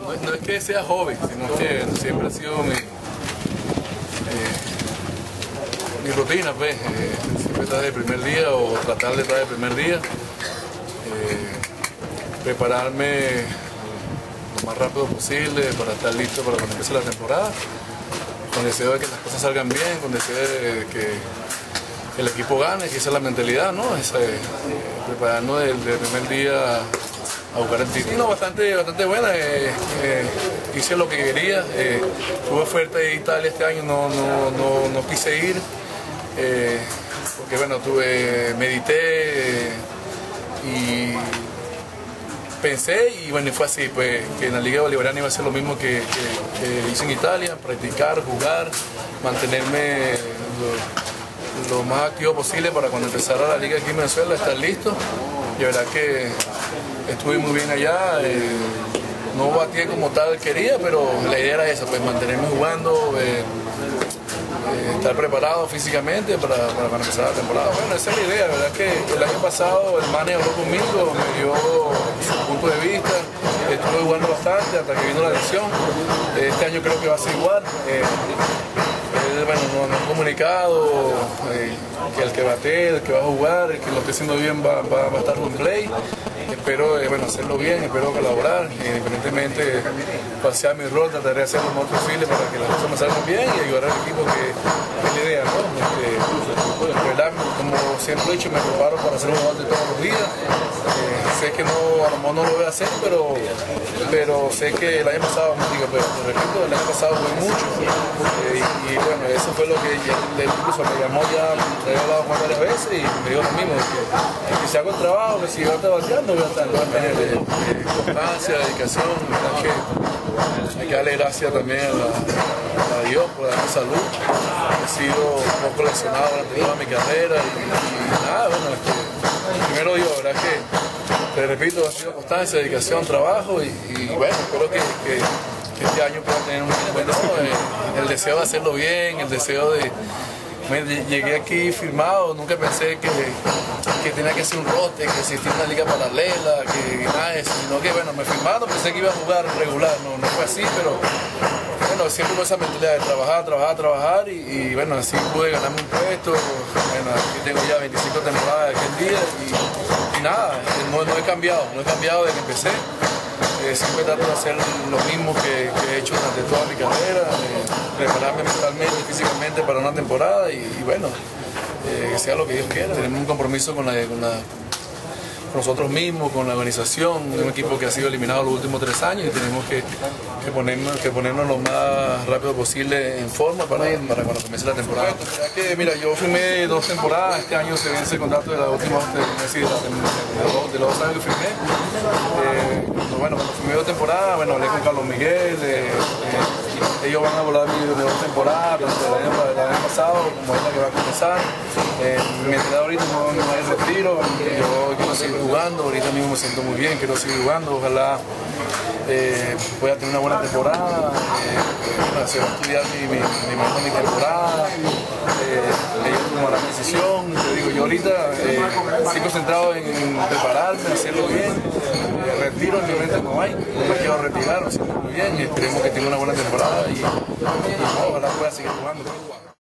no es que sea joven, sino que siempre ha sido mi rutina, pues, siempre estar del primer día o tratar de estar del primer día, prepararme lo más rápido posible para estar listo para cuando empiece la temporada, con deseo de que las cosas salgan bien, con deseo de que el equipo gane, que esa es la mentalidad, ¿no? Prepararnos del primer día a buscar el título. Sí, no, bastante buena, hice lo que quería, tuve oferta de Italia este año, no quise ir, porque bueno, medité y pensé y bueno, y fue así, pues que en la Liga Bolivariana iba a ser lo mismo que hice en Italia, practicar, jugar, mantenerme lo más activo posible para cuando empezara la liga aquí en Venezuela, estar listo. Y la verdad que estuve muy bien allá, no batí como tal quería, pero la idea era esa, pues mantenerme jugando, estar preparado físicamente para empezar la temporada. Bueno, esa es la idea, la verdad que el año pasado el Mane habló conmigo, me dio su punto de vista, estuve jugando bastante hasta que vino la lesión. Este año creo que va a ser igual. Bueno, nos han comunicado que el que bate, el que va a jugar, el que lo esté haciendo bien va a estar en play. Espero bueno, hacerlo bien, espero colaborar, independientemente cuál sea mi rol, trataré de hacer lo mejor posible para que las cosas me salgan bien y ayudar al equipo, que es la idea, ¿no? De verdad, como siempre he dicho, me preparo para hacer un gol de todos los días. Sé que a lo mejor no lo voy a hacer, pero sé que el año pasado, repito, el año pasado fue mucho. Y bueno, eso fue lo que incluso me llamó ya, me había hablado con varias veces y me dijo lo mismo, que si hago el trabajo, que si yo estoy bateando, voy a tener constancia, dedicación. Hay que darle gracias también a Dios por darme salud. He sido un poco lesionado durante toda mi carrera y nada, bueno, primero Dios, la verdad que te repito, ha sido constancia, dedicación, trabajo y bueno, espero que este año pueda tener un buen el deseo de hacerlo bien, el deseo de... Llegué aquí firmado, nunca pensé que tenía que ser un roster, que existía una liga paralela, que nada de eso, sino que bueno, me firmaron, pensé que iba a jugar regular, no fue así, pero bueno, siempre con esa mentalidad de trabajar y bueno, así pude ganarme un puesto. Bueno, aquí tengo ya 25 temporadas de aquel día y nada, no he cambiado desde que empecé. Siempre trato de hacer lo mismo que he hecho durante toda mi carrera, prepararme mentalmente y físicamente para una temporada y bueno, que sea lo que Dios quiera. Tenemos un compromiso con nosotros mismos, con la organización, un equipo que ha sido eliminado los últimos 3 años y tenemos que ponernos lo más rápido posible en forma para cuando comience la temporada. Ya que, mira, yo firmé 2 temporadas, este año se vence el contrato de la última, de los 2 años que firmé. Bueno, cuando firmé 2 temporadas, bueno, hablé con Carlos Miguel, ellos van a volar mi 2 temporadas, tanto el año pasado como esta que va a comenzar. Mi entrenador ahorita no hay retiro, yo quiero seguir jugando, ahorita mismo me siento muy bien, quiero seguir jugando, ojalá pueda tener una buena temporada, se va a estudiar mi temporada, ellos tomarán la decisión, te digo, yo ahorita estoy concentrado en prepararme, hacerlo bien, retiro obviamente no me quiero retirar, hacerlo muy bien y esperemos que tenga una buena temporada y ojalá pueda seguir jugando.